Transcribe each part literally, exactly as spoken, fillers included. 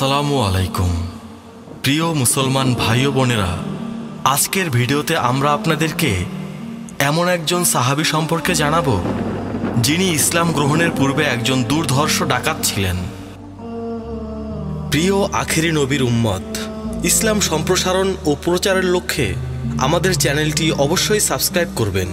আসসালামু আলাইকুম প্রিয় মুসলমান ভাই ও বোনেরা, আজকের ভিডিওতে আমরা আপনাদেরকে এমন একজন সাহাবী সম্পর্কে জানাবো যিনি ইসলাম গ্রহণের পূর্বে একজন দুর্ধর্ষ ডাকাত ছিলেন। প্রিয় আখেরি নবীর উম্মত, ইসলাম সম্প্রসারণ ও প্রচারের লক্ষ্যে আমাদের চ্যানেলটি অবশ্যই সাবস্ক্রাইব করবেন।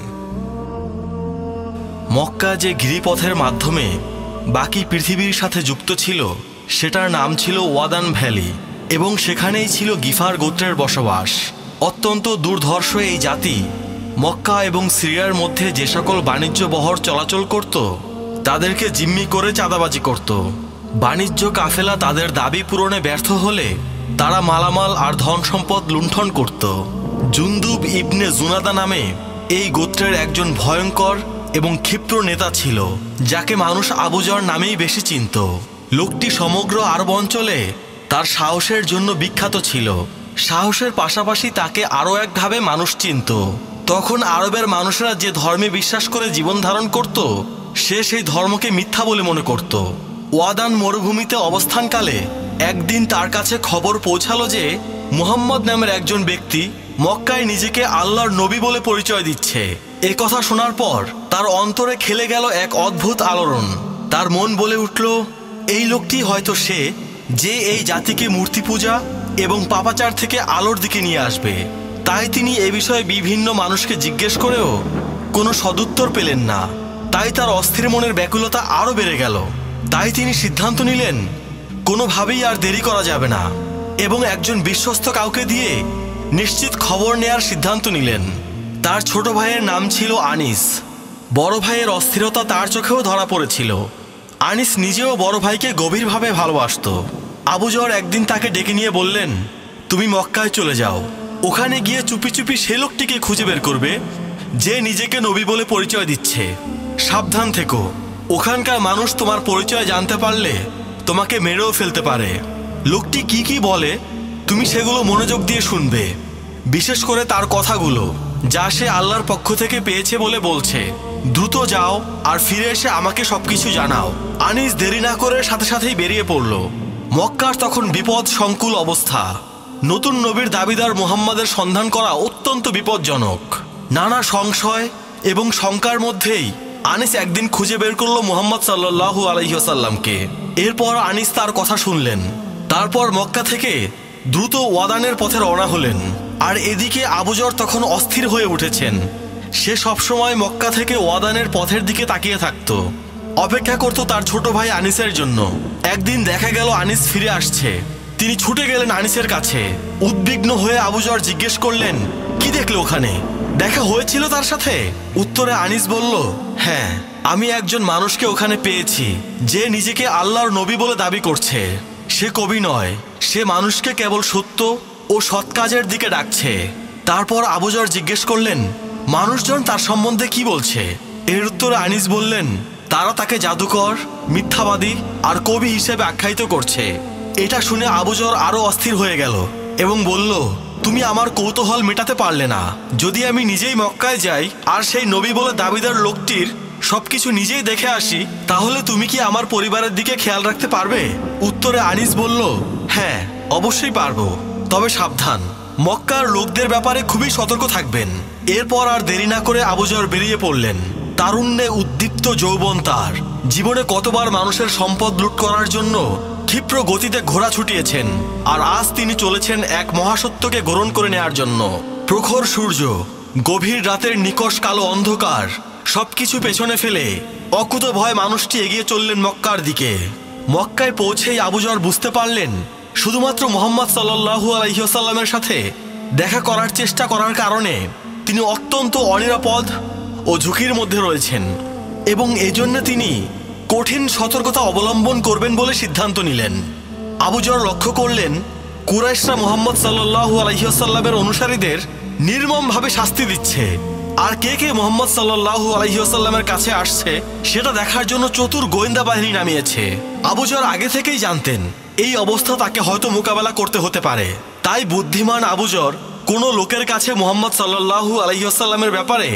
মক্কা যে গিরিপথের মাধ্যমে বাকি পৃথিবীর সাথে যুক্ত ছিল সেটার নাম ছিল ওয়াদান ভ্যালি এবং সেখানেই ছিল গিফার গোত্রের বসবাস। অত্যন্ত দুর্ধর্ষ এই জাতি মক্কা এবং সিরিয়ার মধ্যে যে সকল বাণিজ্য বহর চলাচল করত তাদেরকে জিম্মি করে চাঁদাবাজি করত। বাণিজ্য কাফেলা তাদের দাবি পূরণে ব্যর্থ হলে তারা মালামাল আর ধন সম্পদ লুণ্ঠন করত। জুনদুব ইবনে জুনাদা নামে এই গোত্রের একজন ভয়ঙ্কর এবং ক্ষিপ্র নেতা ছিল যাকে মানুষ আবুজর নামেই বেশি চিনত। লোকটি সমগ্র আরব অঞ্চলে তার সাহসের জন্য বিখ্যাত ছিল। সাহসের পাশাপাশি তাকে আরও একভাবে মানুষ চিনত। তখন আরবের মানুষেরা যে ধর্মে বিশ্বাস করে জীবন ধারণ করত সে সেই ধর্মকে মিথ্যা বলে মনে করত। ওয়াদান মরুভূমিতে অবস্থানকালে একদিন তার কাছে খবর পৌঁছালো যে মুহাম্মদ নামের একজন ব্যক্তি মক্কায় নিজেকে আল্লাহর নবী বলে পরিচয় দিচ্ছে। এ কথা শোনার পর তার অন্তরে খেলে গেল এক অদ্ভুত আলোড়ন। তার মন বলে উঠল, এই লোকটি হয়তো সে যে এই জাতিকে মূর্তি পূজা এবং পাপাচার থেকে আলোর দিকে নিয়ে আসবে। তাই তিনি এ বিষয়ে বিভিন্ন মানুষকে জিজ্ঞেস করেও কোনো সদুত্তর পেলেন না। তাই তার অস্থির মনের ব্যাকুলতা আরও বেড়ে গেল। তাই তিনি সিদ্ধান্ত নিলেন কোনোভাবেই আর দেরি করা যাবে না এবং একজন বিশ্বস্ত কাউকে দিয়ে নিশ্চিত খবর নেয়ার সিদ্ধান্ত নিলেন। তার ছোট ভাইয়ের নাম ছিল আনিস। বড় ভাইয়ের অস্থিরতা তার চোখেও ধরা পড়েছিল। আনিস নিজেও বড় ভাইকে গভীরভাবে ভালোবাসত। আবুজর একদিন তাকে ডেকে নিয়ে বললেন, তুমি মক্কায় চলে যাও, ওখানে গিয়ে চুপি চুপি সে লোকটিকে খুঁজে বের করবে যে নিজেকে নবী বলে পরিচয় দিচ্ছে। সাবধান থেকো, ওখানকার মানুষ তোমার পরিচয় জানতে পারলে তোমাকে মেরেও ফেলতে পারে। লোকটি কি কি বলে তুমি সেগুলো মনোযোগ দিয়ে শুনবে, বিশেষ করে তার কথাগুলো যা সে আল্লাহর পক্ষ থেকে পেয়েছে বলে বলছে। দ্রুত যাও আর ফিরে এসে আমাকে সবকিছু জানাও। আনিস দেরি না করে সাথে সাথেই বেরিয়ে পড়ল। মক্কার তখন বিপদ সংকুল অবস্থা। নতুন নবীর দাবিদার মুহাম্মাদের সন্ধান করা অত্যন্ত বিপজ্জনক। নানা সংশয় এবং শঙ্কার মধ্যেই আনিস একদিন খুঁজে বের করলো মুহাম্মদ সাল্লাল্লাহু আলাইহি ওয়াসাল্লামকে। এরপর আনিস তার কথা শুনলেন। তারপর মক্কা থেকে দ্রুত ওয়াদানের পথে রওনা হলেন। আর এদিকে আবুজর তখন অস্থির হয়ে উঠেছেন। সে সবসময় মক্কা থেকে ওয়াদানের পথের দিকে তাকিয়ে থাকত, অপেক্ষা করত তার ছোট ভাই আনিসের জন্য। একদিন দেখা গেল আনিস ফিরে আসছে। তিনি ছুটে গেলেন আনিসের কাছে। উদ্বিগ্ন হয়ে আবুজর জিজ্ঞেস করলেন, কি দেখলে ওখানে? দেখা হয়েছিল তার সাথে? উত্তরে আনিস বলল, হ্যাঁ, আমি একজন মানুষকে ওখানে পেয়েছি যে নিজেকে আল্লাহর নবী বলে দাবি করছে। সে কবি নয়, সে মানুষকে কেবল সত্য ও সৎ কাজের দিকে ডাকছে। তারপর আবুজর জিজ্ঞেস করলেন, মানুষজন তার সম্বন্ধে কি বলছে? এর উত্তরে আনিস বললেন, তারা তাকে জাদুকর, মিথ্যাবাদী আর কবি হিসেবে আখ্যায়িত করছে। এটা শুনে আবুজর আরো অস্থির হয়ে গেল এবং বলল, তুমি আমার কৌতূহল মেটাতে পারলে না। যদি আমি নিজেই মক্কায় যাই আর সেই নবী বলে দাবিদার লোকটির সবকিছু নিজেই দেখে আসি, তাহলে তুমি কি আমার পরিবারের দিকে খেয়াল রাখতে পারবে? উত্তরে আনিস বলল, হ্যাঁ, অবশ্যই পারবো, তবে সাবধান, মক্কার লোকদের ব্যাপারে খুবই সতর্ক থাকবেন। এরপর আর দেরি না করে আবুজর বেরিয়ে পড়লেন। তারুণ্যে উদ্দীপ্ত যৌবন তার। জীবনে কতবার মানুষের সম্পদ লুট করার জন্য ক্ষিপ্র গতিতে ঘোড়া ছুটিয়েছেন, আর আজ তিনি চলেছেন এক মহাসত্যকে গ্রহণ করে নেয়ার জন্য। প্রখর সূর্য, গভীর রাতের নিকষ কালো অন্ধকার সবকিছু পেছনে ফেলে অকুত ভয় মানুষটি এগিয়ে চললেন মক্কার দিকে। মক্কায় পৌঁছেই আবুজর বুঝতে পারলেন শুধুমাত্র মুহাম্মদ সাল্লাল্লাহু আলাইহি ওয়াসাল্লামের সাথে দেখা করার চেষ্টা করার কারণে তিনি অত্যন্ত অনিরাপদ ও ঝুঁকির মধ্যে রয়েছেন এবং এজন্য তিনি কঠিন সতর্কতা অবলম্বন করবেন বলে সিদ্ধান্ত নিলেন। আবুজর লক্ষ্য করলেন কুরাইশরা মুহাম্মদ সাল্লাল্লাহু আলাইহি ওয়াসাল্লামের অনুসারীদের নির্মমভাবে শাস্তি দিচ্ছে, আর কে কে মুহাম্মদ সাল্লাল্লাহু আলাইহি ওয়াসাল্লামের কাছে আসছে সেটা দেখার জন্য চতুর গোয়েন্দা বাহিনী নামিয়েছে। আবুজর আগে থেকেই জানতেন এই অবস্থা তাকে হয়তো মোকাবেলা করতে হতে পারে। তাই বুদ্ধিমান আবুজর কোনো লোকের কাছে মুহাম্মদ সাল্লাল্লাহু আলাইহি ওয়াসাল্লামের ব্যাপারে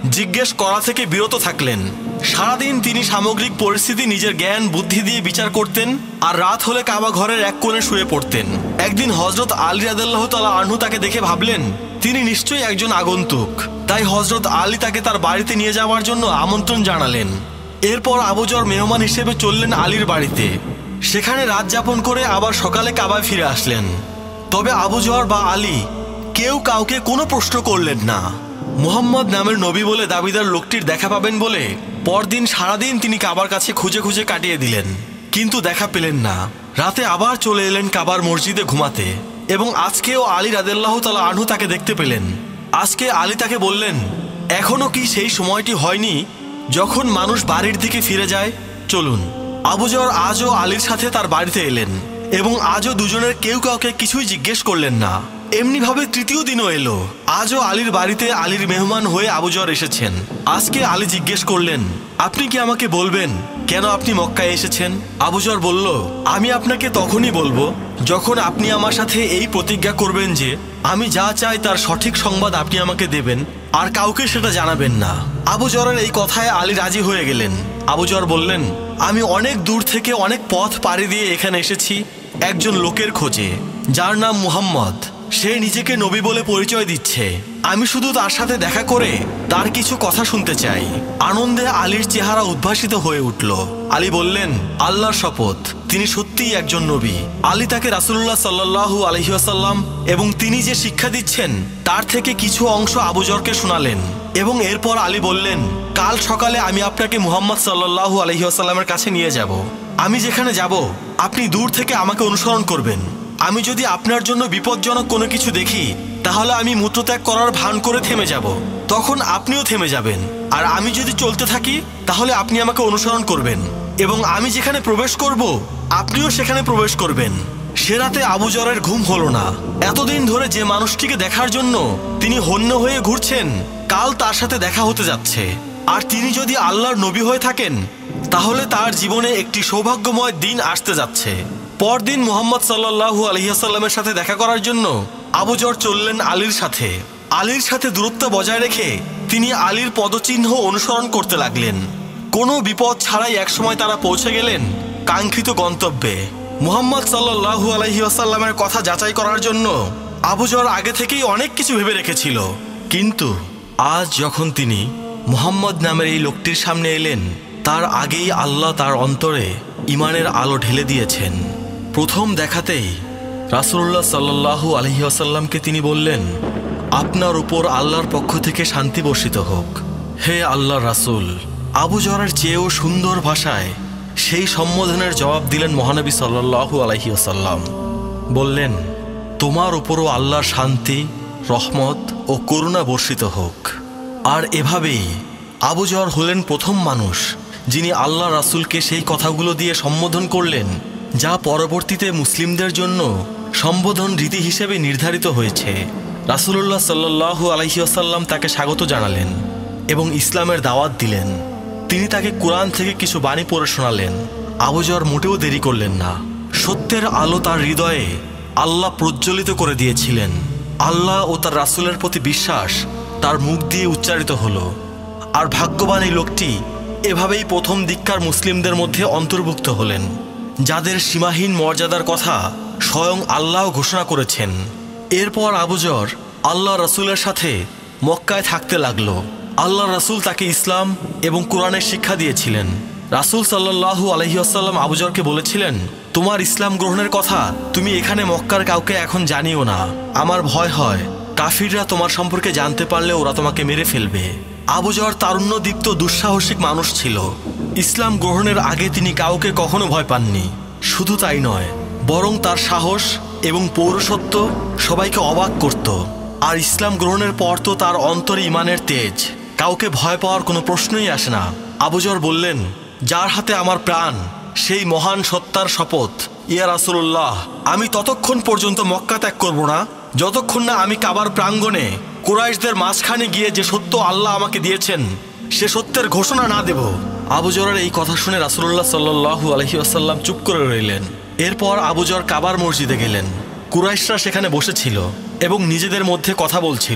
জিজ্ঞেস করা থেকে বিরত থাকলেন। সারাদিন তিনি সামগ্রিক পরিস্থিতি নিজের জ্ঞান বুদ্ধি দিয়ে বিচার করতেন, আর রাত হলে কাবা ঘরের এক কোণে শুয়ে পড়তেন। একদিন হযরত আলী রাদিয়াল্লাহু তাআলা আনহু তাকে দেখে ভাবলেন তিনি নিশ্চয়ই একজন আগন্তুক, তাই হযরত আলী তাকে তার বাড়িতে নিয়ে যাওয়ার জন্য আমন্ত্রণ জানালেন। এরপর আবু যর মেহমান হিসেবে চললেন আলীর বাড়িতে। সেখানে রাত যাপন করে আবার সকালে কাবায় ফিরে আসলেন। তবে আবু যর বা আলী কেউ কাউকে কোনো প্রশ্ন করলেন না। মুহাম্মদ নামের নবী বলে দাবিদার লোকটির দেখা পাবেন বলে পরদিন সারাদিন তিনি কাবার কাছে খুঁজে খুঁজে কাটিয়ে দিলেন, কিন্তু দেখা পেলেন না। রাতে আবার চলে এলেন কাবার মসজিদে ঘুমাতে, এবং আজকেও আলী রাদিয়াল্লাহু তাআলা আনহু তাকে দেখতে পেলেন। আজকে আলী তাকে বললেন, এখনো কি সেই সময়টি হয়নি যখন মানুষ বাড়ির দিকে ফিরে যায়? চলুন। আবু যর আজও আলীর সাথে তার বাড়িতে এলেন, এবং আজও দুজনের কেউ কাউকে কিছুই জিজ্ঞেস করলেন না। এমনিভাবে তৃতীয় দিনও এলো। আজও আলীর বাড়িতে আলীর মেহমান হয়ে আবু যর এসেছেন। আজকে আলী জিজ্ঞেস করলেন, আপনি কি আমাকে বলবেন কেন আপনি মক্কায় এসেছেন? আবু যর বলল, আমি আপনাকে তখনই বলবো যখন আপনি আমার সাথে এই প্রতিজ্ঞা করবেন যে আমি যা চাই তার সঠিক সংবাদ আপনি আমাকে দেবেন আর কাউকে সেটা জানাবেন না। আবু যরের এই কথায় আলী রাজি হয়ে গেলেন। আবু যর বললেন, আমি অনেক দূর থেকে অনেক পথ পাড়ি দিয়ে এখানে এসেছি একজন লোকের খোঁজে, যার নাম মুহাম্মদ। সে নিজেকে নবী বলে পরিচয় দিচ্ছে। আমি শুধু তার সাথে দেখা করে তার কিছু কথা শুনতে চাই। আনন্দে আলীর চেহারা উদ্ভাসিত হয়ে উঠল। আলী বললেন, আল্লাহর শপথ, তিনি সত্যিই একজন নবী। আলী তাকে রাসূলুল্লাহ সাল্লাল্লাহু আলাইহি ওয়াসাল্লাম এবং তিনি যে শিক্ষা দিচ্ছেন তার থেকে কিছু অংশ আবু যরকে শোনালেন, এবং এরপর আলী বললেন, কাল সকালে আমি আপনাকে মুহাম্মদ সাল্লাল্লাহু আলাইহি ওয়াসাল্লামের কাছে নিয়ে যাব। আমি যেখানে যাব আপনি দূর থেকে আমাকে অনুসরণ করবেন। আমি যদি আপনার জন্য বিপজ্জনক কোনো কিছু দেখি তাহলে আমি মূত্রত্যাগ করার ভান করে থেমে যাব, তখন আপনিও থেমে যাবেন। আর আমি যদি চলতে থাকি তাহলে আপনি আমাকে অনুসরণ করবেন, এবং আমি যেখানে প্রবেশ করব আপনিও সেখানে প্রবেশ করবেন। সে রাতে আবু যরের ঘুম হলো না। এতদিন ধরে যে মানুষটিকে দেখার জন্য তিনি হন্য হয়ে ঘুরছেন, কাল তার সাথে দেখা হতে যাচ্ছে। আর তিনি যদি আল্লাহর নবী হয়ে থাকেন তাহলে তার জীবনে একটি সৌভাগ্যময় দিন আসতে যাচ্ছে। পরদিন মুহাম্মদ সাল্লাল্লাহু আলাইহি ওয়াসাল্লামের সাথে দেখা করার জন্য আবু যর চললেন আলীর সাথে। আলীর সাথে দূরত্ব বজায় রেখে তিনি আলীর পদচিহ্ন অনুসরণ করতে লাগলেন। কোনো বিপদ ছাড়াই একসময় তারা পৌঁছে গেলেন কাঙ্ক্ষিত গন্তব্যে। মুহাম্মদ সাল্লাল্লাহু আলাইহি ওয়াসাল্লামের কথা যাচাই করার জন্য আবু যর আগে থেকেই অনেক কিছু ভেবে রেখেছিল, কিন্তু আজ যখন তিনি মুহাম্মদ নামের এই লোকটির সামনে এলেন তার আগেই আল্লাহ তার অন্তরে ইমানের আলো ঢেলে দিয়েছেন। প্রথম দেখাতেই রাসূলুল্লাহ সাল্লাল্লাহু আলাইহি ওয়াসাল্লামকে তিনি বললেন, আপনার উপর আল্লাহর পক্ষ থেকে শান্তি বর্ষিত হোক, হে আল্লাহর রাসূল। আবু যরের চেয়েও সুন্দর ভাষায় সেই সম্বোধনের জবাব দিলেন মহানবী সাল্লাল্লাহু আলাইহি ওয়াসাল্লাম। বললেন, তোমার উপরও আল্লাহর শান্তি, রহমত ও করুণা বর্ষিত হোক। আর এভাবেই আবু যর হলেন প্রথম মানুষ যিনি আল্লাহ রাসূলকে সেই কথাগুলো দিয়ে সম্বোধন করলেন যা পরবর্তীতে মুসলিমদের জন্য সম্বোধন রীতি হিসেবে নির্ধারিত হয়েছে। রাসূলুল্লাহ সাল্লাল্লাহু আলাইহি ওয়াসাল্লাম তাকে স্বাগত জানালেন এবং ইসলামের দাওয়াত দিলেন। তিনি তাকে কোরআন থেকে কিছু বাণী পড়ে শোনালেন। আবু যর মোটেও দেরি করলেন না। সত্যের আলো তার হৃদয়ে আল্লাহ প্রজ্বলিত করে দিয়েছিলেন। আল্লাহ ও তার রাসূলের প্রতি বিশ্বাস তার মুখ দিয়ে উচ্চারিত হলো। আর ভাগ্যবান এই লোকটি এভাবেই প্রথম দিককার মুসলিমদের মধ্যে অন্তর্ভুক্ত হলেন, যাদের সীমাহীন মর্যাদার কথা স্বয়ং আল্লাহ ঘোষণা করেছেন। এরপর আবু যর আল্লাহ রাসূলের সাথে মক্কায় থাকতে লাগলো। আল্লাহ রাসূল তাকে ইসলাম এবং কোরআনের শিক্ষা দিয়েছিলেন। রাসূল সাল্লাল্লাহু আলাইহি ওয়াসাল্লাম আবু যরকে বলেছিলেন, তোমার ইসলাম গ্রহণের কথা তুমি এখানে মক্কার কাউকে এখন জানিও না। আমার ভয় হয় কাফিররা তোমার সম্পর্কে জানতে পারলে ওরা তোমাকে মেরে ফেলবে। আবু যর তারুণ্যদীপ্ত দুঃসাহসিক মানুষ ছিল। ইসলাম গ্রহণের আগে তিনি কাউকে কখনো ভয় পাননি। শুধু তাই নয়, বরং তার সাহস এবং পৌরুষত্ব সবাইকে অবাক করত। আর ইসলাম গ্রহণের পর তো তার অন্তরে ইমানের তেজ, কাউকে ভয় পাওয়ার কোনো প্রশ্নই আসে না। আবু যর বললেন, যার হাতে আমার প্রাণ সেই মহান সত্তার শপথ, ইয়া রাসূলুল্লাহ, আমি ততক্ষণ পর্যন্ত মক্কা ত্যাগ করব না যতক্ষণ না আমি কাবার প্রাঙ্গণে কুরাইশদের মাঝখানে গিয়ে যে সত্য আল্লাহ আমাকে দিয়েছেন সে সত্যের ঘোষণা না দেব। আবু যরের এই কথা শুনে রাসূলুল্লাহ সাল্লাল্লাহু আলাইহি ওয়াসাল্লাম চুপ করে রইলেন। এরপর আবু যর কাবার মসজিদে গেলেন। কুরাইশরা সেখানে বসেছিল এবং নিজেদের মধ্যে কথা বলছিল।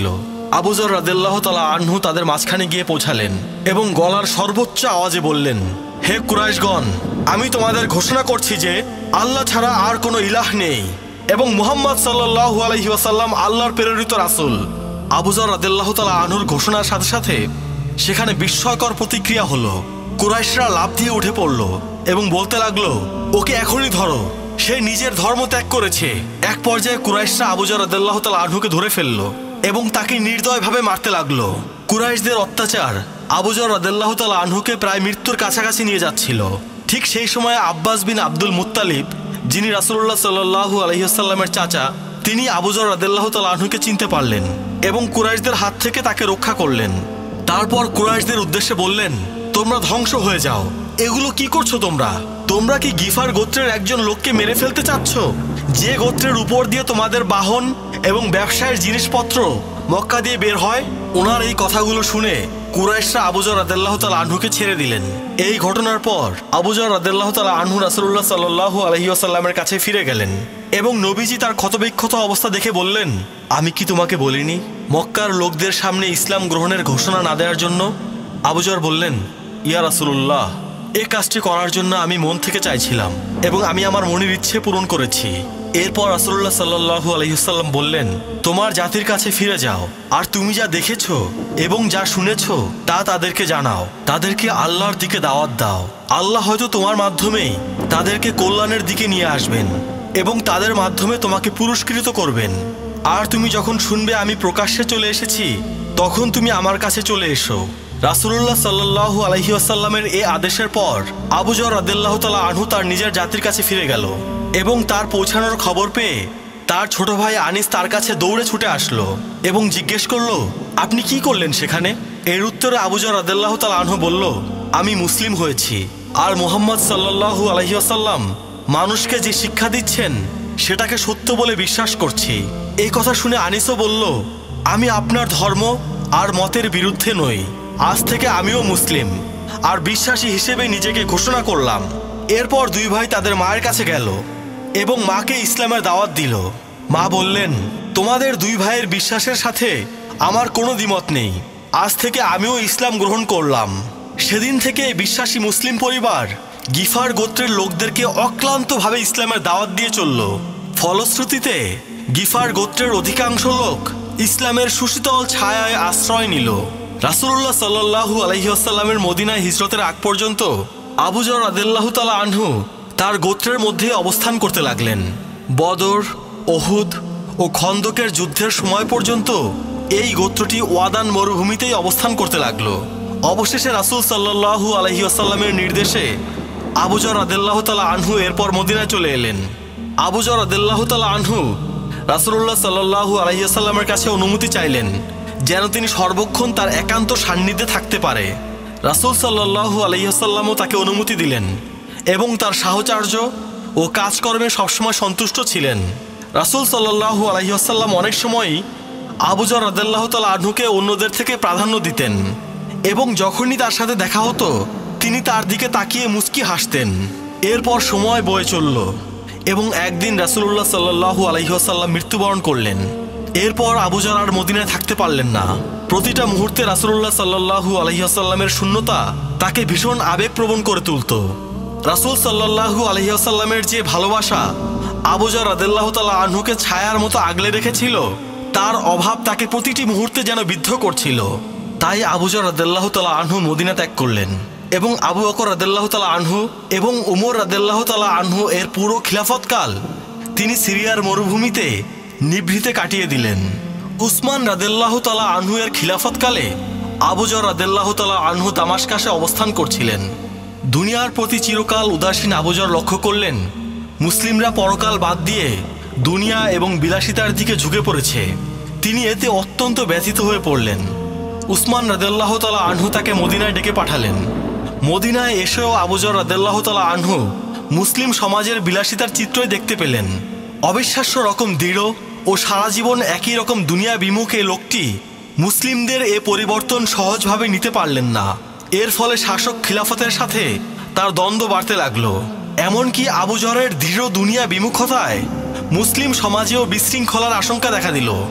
আবু যর রাদিয়াল্লাহু তাআলা আনহু তাদের মাঝখানে গিয়ে পৌঁছালেন এবং গলার সর্বোচ্চ আওয়াজে বললেন, হে কুরাইশগণ, আমি তোমাদের ঘোষণা করছি যে আল্লাহ ছাড়া আর কোনো ইলাহ নেই এবং মুহাম্মদ সাল্লাল্লাহু আলাইহি ওয়াসাল্লাম আল্লাহর প্রেরিত রাসূল। আবু যর রাদিয়াল্লাহু তাআলা আনহুর ঘোষণার সাথে সাথে সেখানে বিস্ময়কর প্রতিক্রিয়া হলো। কুরাইশরা লাফ দিয়ে উঠে পড়ল এবং বলতে লাগলো, ওকে এখনই ধরো, সে নিজের ধর্ম ত্যাগ করেছে। এক পর্যায়ে কুরাইশরা আবু যর রাদিয়াল্লাহু তাআলা আনহুকে ধরে ফেললো এবং তাকে নির্দয়ভাবে মারতে লাগলো। কুরাইশদের অত্যাচার আবু যর রাদিয়াল্লাহু তাআলা আনহুকে প্রায় মৃত্যুর কাছাকাছি নিয়ে যাচ্ছিল। ঠিক সেই সময় আব্বাস বিন আব্দুল মুত্তালিব, যিনি রাসূলুল্লাহ সাল্লাল্লাহু আলাইহি ওয়াসাল্লামের চাচা, তিনি আবু যর রাদিয়াল্লাহু তাআলা আনহুকে চিনতে পারলেন এবং কুরাইশদের হাত থেকে তাকে রক্ষা করলেন। তারপর কুরাইশদের উদ্দেশ্যে বললেন, তোমরা ধ্বংস হয়ে যাও, এগুলো কি করছো তোমরা? তোমরা কি গিফার গোত্রের একজন লোককে মেরে ফেলতে চাচ্ছ, যে গোত্রের উপর দিয়ে তোমাদের বাহন এবং ব্যবসায়ের জিনিসপত্র মক্কা দিয়ে বের হয়? ওনার এই কথাগুলো শুনে কুরাইশরা আবু যর রাদিয়াল্লাহু তাআলা আনহুকে ছেড়ে দিলেন। এই ঘটনার পর আবু যর রাদিয়াল্লাহু তাআলা আনহু রাসূলুল্লাহ সাল্লাল্লাহু আলাইহি ওয়াসাল্লামের কাছে ফিরে গেলেন এবং নবীজি তার ক্ষতবিক্ষত অবস্থা দেখে বললেন, আমি কি তোমাকে বলিনি মক্কার লোকদের সামনে ইসলাম গ্রহণের ঘোষণা না দেওয়ার জন্য? আবু যর বললেন, ইয়া রাসূলুল্লাহ, এই কাজটি করার জন্য আমি মন থেকে চাইছিলাম এবং আমি আমার মনের ইচ্ছে পূরণ করেছি। এরপর রাসূলুল্লাহ সাল্লাল্লাহু আলাইহি ওয়াসাল্লাম বললেন, তোমার জাতির কাছে ফিরে যাও আর তুমি যা দেখেছো এবং যা শুনেছো তা তাদেরকে জানাও, তাদেরকে আল্লাহর দিকে দাওয়াত দাও। আল্লাহ হয়তো তোমার মাধ্যমেই তাদেরকে কল্যাণের দিকে নিয়ে আসবেন এবং তাদের মাধ্যমে তোমাকে পুরস্কৃত করবেন। আর তুমি যখন শুনবে আমি প্রকাশ্যে চলে এসেছি, তখন তুমি আমার কাছে চলে এসো। রাসূলুল্লাহ সাল্লাল্লাহু আলাইহি ওয়াসাল্লামের এই আদেশের পর আবু যর রাদিয়াল্লাহু তাআলা আনহু তার নিজের জাতির কাছে ফিরে গেল এবং তার পৌঁছানোর খবর পেয়ে তার ছোট ভাই আনিস তার কাছে দৌড়ে ছুটে আসলো এবং জিজ্ঞেস করলো, আপনি কি করলেন সেখানে? এর উত্তরে আবু যর রাদিয়াল্লাহু তাআলা আনহু বলল, আমি মুসলিম হয়েছি আর মুহাম্মদ সাল্লাল্লাহু আলাইহি ওয়াসাল্লাম মানুষকে যে শিক্ষা দিচ্ছেন সেটাকে সত্য বলে বিশ্বাস করছি। এই কথা শুনে আনিসও বলল, আমি আপনার ধর্ম আর মতের বিরুদ্ধে নই, আজ থেকে আমিও মুসলিম আর বিশ্বাসী হিসেবে নিজেকে ঘোষণা করলাম। এরপর দুই ভাই তাদের মায়ের কাছে গেল এবং মাকে ইসলামের দাওয়াত দিল। মা বললেন, তোমাদের দুই ভাইয়ের বিশ্বাসের সাথে আমার কোনো দ্বিমত নেই, আজ থেকে আমিও ইসলাম গ্রহণ করলাম। সেদিন থেকে বিশ্বাসী মুসলিম পরিবার গিফার গোত্রের লোকদেরকে অক্লান্তভাবে ইসলামের দাওয়াত দিয়ে চলল। ফলশ্রুতিতে গিফার গোত্রের অধিকাংশ লোক ইসলামের সুশীতল ছায়ায় আশ্রয় নিল। রাসূলুল্লাহ সাল্লাল্লাহু আলাইহি ওয়াসাল্লামের মদিনায় হিজরতের আগ পর্যন্ত আবু যর রাদিয়াল্লাহু তাআলা আনহু তার গোত্রের মধ্যে অবস্থান করতে লাগলেন। বদর, ওহুদ ও খন্দকের যুদ্ধের সময় পর্যন্ত এই গোত্রটি ওয়াদান মরুভূমিতেই অবস্থান করতে লাগলো। অবশেষে রাসূল সাল্লাল্লাহু আলাইহি ওয়াসাল্লামের নির্দেশে আবু যর রাদিয়াল্লাহু তাআলা আনহু এরপর মদিনায় চলে এলেন। আবু যর রাদিয়াল্লাহু তাআলা আনহু রাসূলুল্লাহ সাল্লাল্লাহু আলাইহি ওয়াসাল্লামের কাছে অনুমতি চাইলেন যেন তিনি সর্বক্ষণ তার একান্ত সান্নিধ্যে থাকতে পারে। রাসূল সাল্লাল্লাহু আলাইহি ওয়াসাল্লামও তাকে অনুমতি দিলেন এবং তার সাহচর্য ও কাজকর্মে সবসময় সন্তুষ্ট ছিলেন। রাসূল সাল্লাল্লাহু আলাইহি ওয়াসাল্লাম অনেক সময়ই আবু যর রাদিয়াল্লাহু তাআলা আনহুকে অন্যদের থেকে প্রাধান্য দিতেন এবং যখনই তার সাথে দেখা হতো তিনি তার দিকে তাকিয়ে মুচকি হাসতেন। এরপর সময় বয়ে চলল এবং একদিন রাসূলুল্লাহ সাল্লাল্লাহু আলাইহি ওয়াসাল্লাম মৃত্যুবরণ করলেন। এরপর আবু যর আর মদিনায় থাকতে পারলেন না। প্রতিটা মুহূর্তে রাসূলুল্লাহ সাল্লাল্লাহু আলাইহি ওয়াসাল্লামের শূন্যতা তাকে ভীষণ আবেগপ্রবণ করে তুলত। রাসূল সাল্লাল্লাহু আলাইহি ওয়াসাল্লামের যে ভালোবাসা আবু যর রাদিয়াল্লাহু তাআলা আনহুকে ছায়ার মতো আগলে রেখেছিল, তার অভাব তাকে প্রতিটি মুহূর্তে যেন বিদ্ধ করছিল। তাই আবু যর রাদিয়াল্লাহু তাআলা আনহু মদিনা ত্যাগ করলেন এবং আবু বকর রাদিয়াল্লাহু তাআলা আনহু এবং উমর রাদিয়াল্লাহু তাআলা আনহু এর পুরো খিলাফতকাল তিনি সিরিয়ার মরুভূমিতে নিভৃতে কাটিয়ে দিলেন। উসমান রাদিয়াল্লাহু তাআলা আনহু এর খিলাফতকালে আবু যর রাদিয়াল্লাহু তাআলা আনহু দামাশকাসে অবস্থান করছিলেন। দুনিয়ার প্রতি চিরকাল উদাসীন আবু যর লক্ষ্য করলেন মুসলিমরা পরকাল বাদ দিয়ে দুনিয়া এবং বিলাসিতার দিকে ঝুঁকে পড়েছে। তিনি এতে অত্যন্ত ব্যথিত হয়ে পড়লেন। উসমান রাদিয়াল্লাহু তাআলা আনহু তাকে মদিনায় ডেকে পাঠালেন। মদিনায় এসেও আবু যর রাদিয়াল্লাহু তাআলা আনহু মুসলিম সমাজের বিলাসিতার চিত্রই দেখতে পেলেন। অবিশ্বাস্য রকম দৃঢ় ও সারা জীবন একই রকম দুনিয়া বিমুখ এ লোকটি মুসলিমদের এ পরিবর্তন সহজভাবে নিতে পারলেন না। এর ফলে শাসক খিলাফতের সাথে তার দ্বন্দ্ব বাড়তে লাগলো। এমনকি আবু যরের দৃঢ় দুনিয়া বিমুখতায় মুসলিম সমাজেও বিশৃঙ্খলার আশঙ্কা দেখা দিল।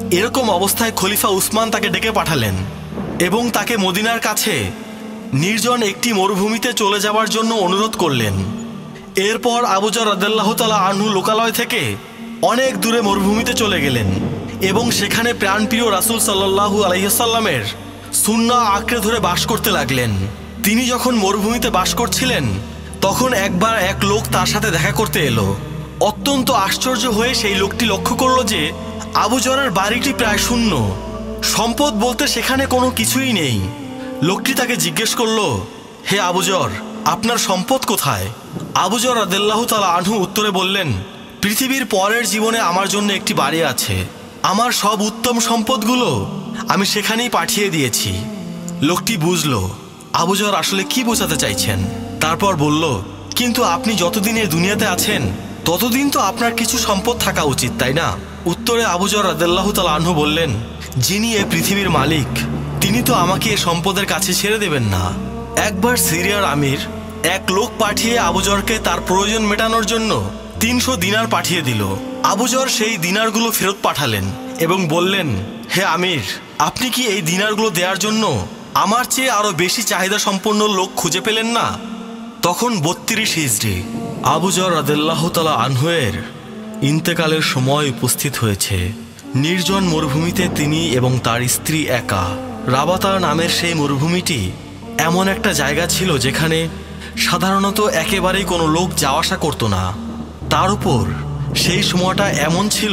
এরকম অবস্থায় খলিফা উসমান তাকে ডেকে পাঠালেন এবং তাকে মদিনার কাছে নির্জন একটি মরুভূমিতে চলে যাওয়ার জন্য অনুরোধ করলেন। এরপর আবু যর রাদিয়াল্লাহু তাআলা আনহু লোকালয় থেকে অনেক দূরে মরুভূমিতে চলে গেলেন এবং সেখানে প্রাণপ্রিয় রাসূল সাল্লাল্লাহু আলাইহি ওয়াসাল্লামের সুন্নাহ আঁকড়ে ধরে বাস করতে লাগলেন। তিনি যখন মরুভূমিতে বাস করছিলেন তখন একবার এক লোক তার সাথে দেখা করতে এলো। অত্যন্ত আশ্চর্য হয়ে সেই লোকটি লক্ষ্য করল যে আবু যরের বাড়িটি প্রায় শূন্য, সম্পদ বলতে সেখানে কোনো কিছুই নেই। লোকটি তাকে জিজ্ঞেস করল, হে আবু যর, আপনার সম্পদ কোথায়? আবু যর রাদিয়াল্লাহু তাআলা আনহু উত্তরে বললেন, পৃথিবীর পরের জীবনে আমার জন্য একটি বাড়ি আছে, আমার সব উত্তম সম্পদগুলো আমি সেখানেই পাঠিয়ে দিয়েছি। লোকটি বুঝল আবু যর আসলে কি বোঝাতে চাইছেন। তারপর বলল, কিন্তু আপনি যতদিন এই দুনিয়াতে আছেন ততদিন তো আপনার কিছু সম্পদ থাকা উচিত, তাই না? উত্তরে আবু যর রাদিয়াল্লাহু তাআলা আনহু বললেন, যিনি এ পৃথিবীর মালিক তিনি তো আমাকে এ সম্পদের কাছে ছেড়ে দেবেন না। একবার সিরিয়ার আমির এক লোক পাঠিয়ে আবু যরকে তার প্রয়োজন মেটানোর জন্য তিনশো দিনার পাঠিয়ে দিল। আবু যর সেই দিনারগুলো ফেরত পাঠালেন এবং বললেন, হে আমির, আপনি কি এই দিনারগুলো দেওয়ার জন্য আমার চেয়ে আরো বেশি চাহিদা সম্পন্ন লোক খুঁজে পেলেন না? তখন বত্রিশ হিজরি আবু যর রাদিয়াল্লাহু তাআলা আনহুয়ের ইন্তেকালের সময় উপস্থিত হয়েছে। নির্জন মরুভূমিতে তিনি এবং তার স্ত্রী একা। রাবাতা নামের সেই মরুভূমিটি এমন একটা জায়গা ছিল যেখানে সাধারণত একেবারেই কোনো লোক যাওয়া আসা করতো না। তার উপর সেই সময়টা এমন ছিল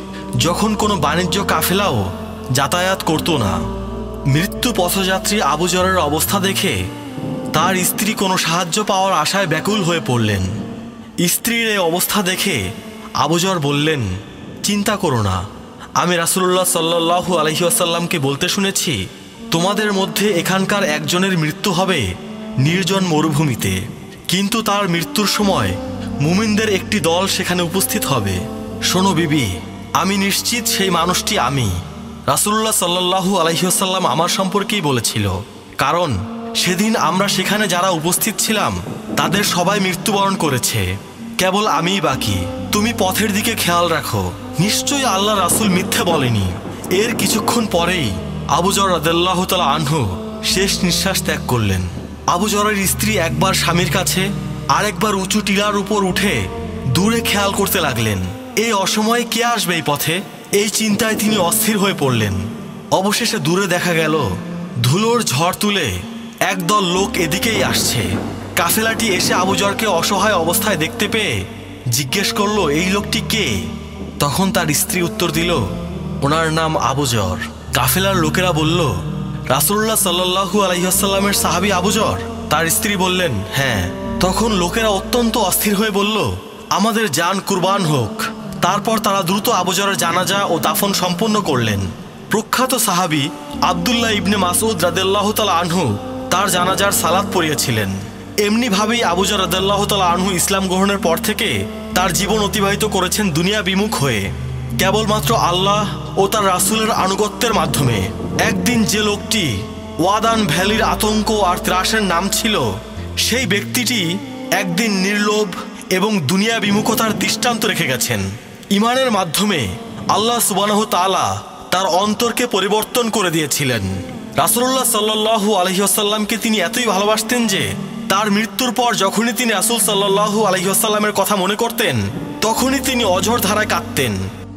যখন কোনো বাণিজ্য কাফেলাও যাতায়াত করতো না। মৃত্যু পথযাত্রী আবু যরের অবস্থা দেখে তার স্ত্রী কোনো সাহায্য পাওয়ার আশায় ব্যাকুল হয়ে পড়লেন। স্ত্রীর এই অবস্থা দেখে আবু যর বললেন, চিন্তা করো না, আমি রাসূলুল্লাহ সাল্লাল্লাহু আলাইহি ওয়াসাল্লামকে বলতে শুনেছি তোমাদের মধ্যে এখানকার একজনের মৃত্যু হবে নির্জন মরুভূমিতে, কিন্তু তার মৃত্যুর সময় মুমিনদের একটি দল সেখানে উপস্থিত হবে। শোনো বিবি, আমি নিশ্চিত সেই মানুষটি আমি। রাসূলুল্লাহ সাল্লাল্লাহু আলাইহি ওয়াসাল্লাম আমার সম্পর্কেই বলেছিল, কারণ সেদিন আমরা সেখানে যারা উপস্থিত ছিলাম তাদের সবাই মৃত্যুবরণ করেছে, কেবল আমিই বাকি। তুমি পথের দিকে খেয়াল রাখো, নিশ্চয়ই আল্লাহ রাসূল মিথ্যে বলেনি। এর কিছুক্ষণ পরেই আবু যর রাদিয়াল্লাহু তাআলা আনহু শেষ নিঃশ্বাস ত্যাগ করলেন। আবু যরের স্ত্রী একবার স্বামীর কাছে আরেকবার উঁচু টিলার উপর উঠে দূরে খেয়াল করতে লাগলেন, এই অসময়ে কে আসবে এই পথে? এই চিন্তায় তিনি অস্থির হয়ে পড়লেন। অবশেষে দূরে দেখা গেল ধুলোর ঝড় তুলে একদল লোক এদিকেই আসছে। কাফেলাটি এসে আবু যরকে অসহায় অবস্থায় দেখতে পেয়ে জিজ্ঞেস করলো, এই লোকটি কে? তখন তার স্ত্রী উত্তর দিল, ওনার নাম আবু যর। কাফেলার লোকেরা বলল, রাসূলুল্লাহ সাল্লাল্লাহু আলাইহি ওয়াসাল্লামের সাহাবী আবু যর? তার স্ত্রী বললেন, হ্যাঁ। তখন লোকেরা অত্যন্ত অস্থির হয়ে বলল, আমাদের জান কুরবান হোক। তারপর তারা দ্রুত আবু যরের জানাজা ও দাফন সম্পন্ন করলেন। প্রখ্যাত সাহাবী আব্দুল্লাহ ইবনে মাসউদ রাদিয়াল্লাহু তাআলা আনহু তার জানাজার সালাত পড়িয়েছিলেন। এমনিভাবেই আবু যর রাদিয়াল্লাহু তাআলা আনহু ইসলাম গ্রহণের পর থেকে তার জীবন অতিবাহিত করেছেন দুনিয়া বিমুখ হয়ে, কেবলমাত্র আল্লাহ ও তার রাসূলের আনুগত্যের মাধ্যমে। একদিন যে লোকটি ওয়াদান ভ্যালির আতঙ্ক আর ত্রাসের নাম ছিল, সেই ব্যক্তিটি একদিন নির্লোভ এবং দুনিয়া বিমুখতার দৃষ্টান্ত রেখে গেছেন। ঈমানের মাধ্যমে আল্লাহ সুবহানাহু তাআলা তার অন্তরকে পরিবর্তন করে দিয়েছিলেন। রাসূলুল্লাহ সাল্লাল্লাহু আলাইহি ওয়াসাল্লামকে তিনি এতই ভালোবাসতেন যে তার মৃত্যুর পর যখনই তিনি রাসূল সাল্লাল্লাহু আলাইহি ওয়াসাল্লামের কথা মনে করতেন তখনই তিনি অঝোর ধারায় কাঁদতেন।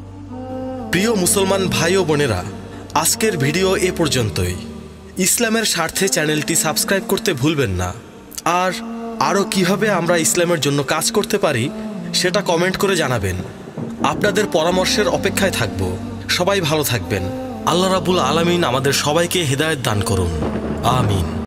প্রিয় মুসলমান ভাই ও বোনেরা, আজকের ভিডিও এ পর্যন্তই। ইসলামের স্বার্থে চ্যানেলটি সাবস্ক্রাইব করতে ভুলবেন না। আর আরও কিভাবে আমরা ইসলামের জন্য কাজ করতে পারি সেটা কমেন্ট করে জানাবেন। আপনাদের পরামর্শের অপেক্ষায় থাকব। সবাই ভালো থাকবেন। আল্লাহ রাব্বুল আলামিন আমাদের সবাইকে হেদায়েত দান করুন। আমিন।